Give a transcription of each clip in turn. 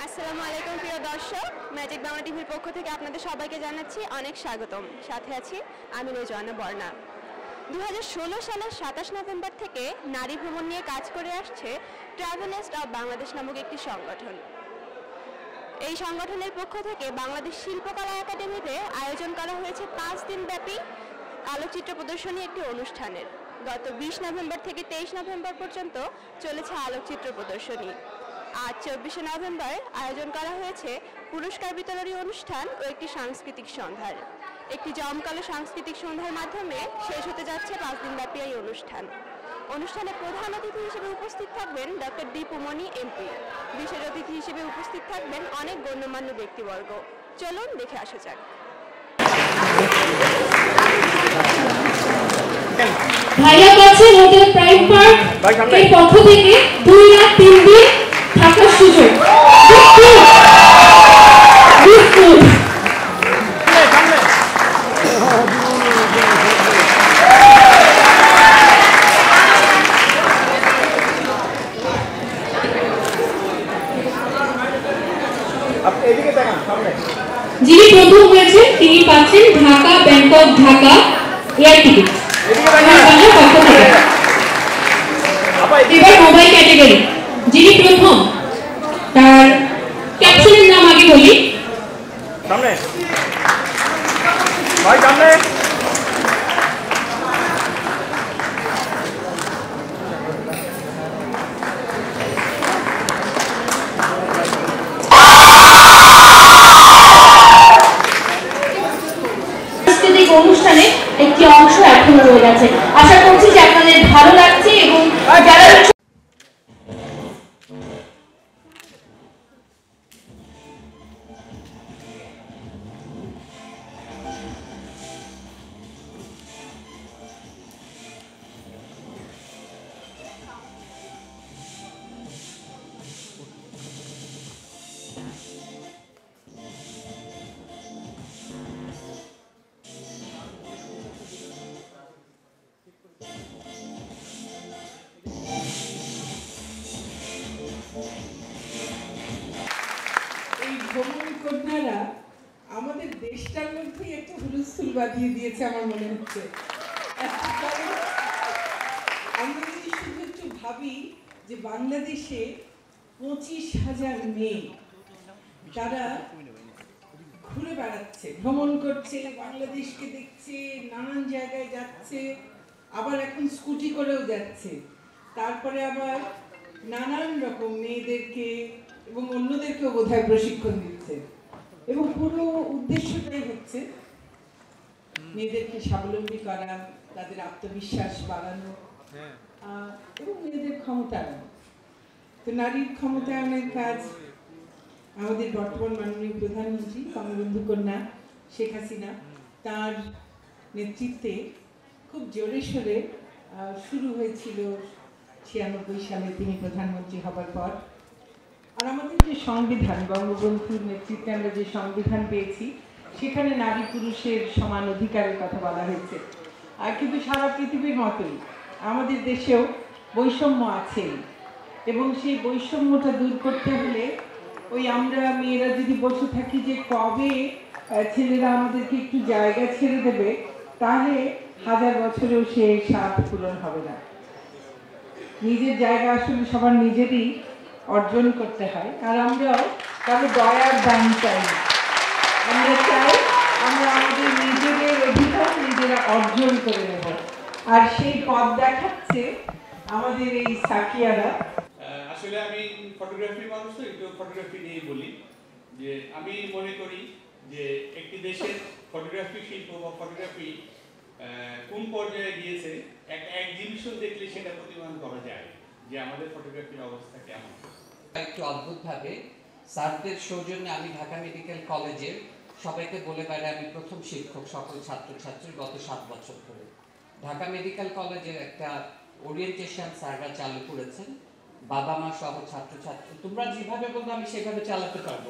আসসালামু আলাইকুম প্রিয় দর্শক, ম্যাজিক বাংলা টিভির পক্ষ থেকে আপনাদের সবাইকে জানাচ্ছি অনেক স্বাগতম। সাথে আছি আমি রোজানা বর্ণা। 2016 সালের 27 নভেম্বর থেকে নারী ভ্রমণ নিয়ে কাজ করে আসছে ট্রাভেলিস্ট অব বাংলাদেশ নামক একটি সংগঠন। এই সংগঠনের পক্ষ থেকে বাংলাদেশ শিল্পকলা একাডেমিতে আয়োজন করা হয়েছে 5 দিনব্যাপী আলোকচিত্র প্রদর্শনী একটি অনুষ্ঠানের। গত 20 নভেম্বর থেকে 23 নভেম্বর পর্যন্ত চলেছে আলোকচিত্র প্রদর্শনী। আজ 24 নভেম্বর আয়োজন করা হয়েছে পুরস্কার বিতরণী অনুষ্ঠান ও একটি সাংস্কৃতিক সন্ধ্যার। একটি জমকালো সাংস্কৃতিক সন্ধ্যার মাধ্যমে শেষ হতে যাচ্ছে 5 দিনব্যাপী এই অনুষ্ঠান। অনুষ্ঠানে প্রধান অতিথি হিসেবে উপস্থিত থাকবেন ডক্টর দীপু মনি এমপি। বিশেষ অতিথি হিসেবে উপস্থিত থাকবেন অনেক গণ্যমান্য ব্যক্তিবর্গ। চলুন দেখে আসা যাক। ভাইয়া কাছে হোটেল প্রাইম পার্ক এর পক্ষ থেকে 2 রাত 3 দিন থাকার সুযোগ। যিনি প্রথম হয়েছেন তিনি পাচ্ছেন Dhaka Bangkok Dhaka air ticket. এবার মোবাইল ক্যাটাগরি যিনি প্রথম তার ক্যাপশনের নাম আগে বলি। সামনে ভাই সামনে অনুষ্ঠানে একটি অংশ এখনো রয়ে গেছে। আশা করছি যে আপনাদের ভালো লাগছে এবং যারা ভ্রমণ কন্যারা আমাদের দেশটার মধ্যে একটা হুলস্থুল বাঁধিয়ে দিয়েছে আমার মনে হচ্ছে। আমরা যদি শুধু একটু ভাবি যে বাংলাদেশে 25,000 মেয়ে তারা ঘুরে বেড়াচ্ছে, ভ্রমণ করছে, বাংলাদেশকে দেখছে, নানান জায়গায় যাচ্ছে, আবার এখন স্কুটি করেও যাচ্ছে, তারপরে আবার নানান রকম মেয়েদেরকে এবং অন্যদেরকেও বোধহয় প্রশিক্ষণ দিচ্ছে এবং পুরো উদ্দেশ্যটাই হচ্ছে মেয়েদেরকে স্বাবলম্বী করা, তাদের আত্মবিশ্বাস বাড়ানো এবং মেয়েদের ক্ষমতায়ন। তো নারীর ক্ষমতায়নের কাজ আমাদের বর্তমান মাননীয় প্রধানমন্ত্রী বঙ্গবন্ধু কন্যা শেখ হাসিনা তার নেতৃত্বে খুব জোরে সোরে শুরু হয়েছিল 96 সালে তিনি প্রধানমন্ত্রী হবার পর। আর আমাদের যে সংবিধান, বঙ্গবন্ধুর নেতৃত্বে আমরা যে সংবিধান পেয়েছি সেখানে নারী পুরুষের সমান অধিকারের কথা বলা হয়েছে। আর কিন্তু সারা পৃথিবীর মতোই আমাদের দেশেও বৈষম্য আছেই এবং সেই বৈষম্যটা দূর করতে হলে ওই আমরা মেয়েরা যদি বসে থাকি যে কবে ছেলেরা আমাদেরকে একটু জায়গা ছেড়ে দেবে, তাহলে 1000 বছরেও সে স্বাদ পূরণ হবে না। নিজের জায়গা আসলে সবার নিজেরই অর্জন করতে হয়। আর আমরাও কারো দয়ার দান চাই না, আমরা চাই আমরা আমাদের নিজেদের অধিকার নিজেরা অর্জন করে নেব। আর সেই পথ দেখাচ্ছে আমাদের এই সাকিয়ারা। আসলে আমি ফটোগ্রাফি মানুষ, তো একটু ফটোগ্রাফি নিয়ে বলি যে আমি মনে করি যে একটি দেশের ফটোগ্রাফি শিল্প বা ফটোগ্রাফি কোন পর্যায়ে গিয়েছে এক এক্সিবিশন দেখলে সেটা প্রতিমান করা যায় যে আমাদের ফটোগ্রাফির অবস্থা কেমন। একটু অদ্ভুতভাবে স্যারদের সৌজন্যে আমি ঢাকা মেডিকেল কলেজের সবাইকে বলে বেড়াই আমি প্রথম শিক্ষক সকল ছাত্রছাত্রী গত 7 বছর ধরে। ঢাকা মেডিকেল কলেজের একটা ওরিয়েন্টেশন স্যাররা চালু করেছেন, বাবা মা সহ ছাত্রছাত্রী তোমরা যেভাবে বলবো আমি সেভাবে চালাতে পারবো।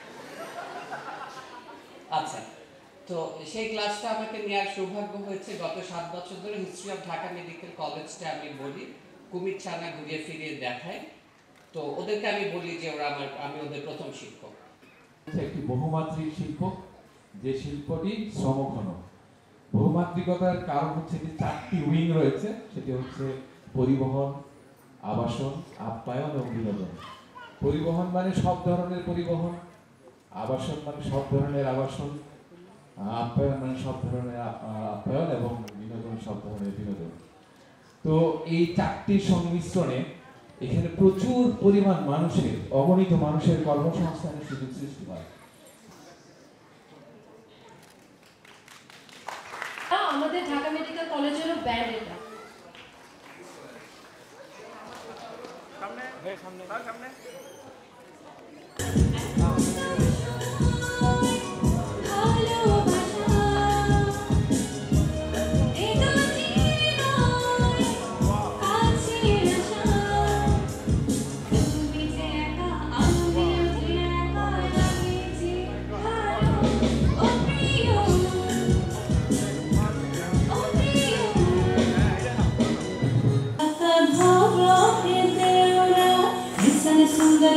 আচ্ছা, তো সেই ক্লাসটা আমাকে নেওয়ার সৌভাগ্য হয়েছে। গত 7 বছর ধরে হিস্ট্রি অফ ঢাকা মেডিকেল কলেজটা আমি বলি, কুমির ছানা ঘুরিয়ে ফিরিয়ে দেখায়। তো ওদেরকে আমি বলি যে ওরা আমি ওদের প্রথম শিক্ষক। একটি বহুমাত্রিক শিল্প, যে শিল্পটি শ্রমঘন। বহুমাত্রিকতার কারণ হচ্ছে যে 4টি উইং রয়েছে, সেটি হচ্ছে পরিবহন, আবাসন, আপ্যায়ন এবং বিনোদন। পরিবহন মানে সব ধরনের পরিবহন, আবাসন মানে সব ধরনের আবাসন, আপ্যায়ন মানে সব ধরনের আপ্যায়ন এবং বিনোদন সব ধরনের বিনোদন। তো এই 4টির সংমিশ্রণে এখানে প্রচুর পরিমাণ মানুষের, অগণিত মানুষের কর্মসংস্থানের সুযোগ সৃষ্টি হয়। আমাদের ঢাকা মেডিকেল কলেজেরও ব্যান্ড এটা। सुंदर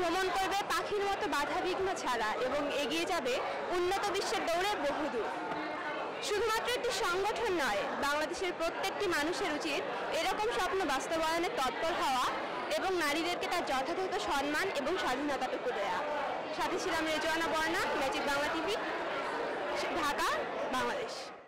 ভ্রমণ করবে পাখির মতো বাধাবিঘ্ন ছাড়া এবং এগিয়ে যাবে উন্নত বিশ্বের দৌড়ে বহুদূর। শুধুমাত্র একটি সংগঠন নয়, বাংলাদেশের প্রত্যেকটি মানুষের উচিত এরকম স্বপ্ন বাস্তবায়নে তৎপর হওয়া এবং নারীদেরকে তার যথাযথ সম্মান এবং স্বাধীনতাটুকু দেয়া। সাথে ছিলাম রেজওয়ানা বর্ণা, ম্যাজিক বাংলা টিভি, ঢাকা, বাংলাদেশ।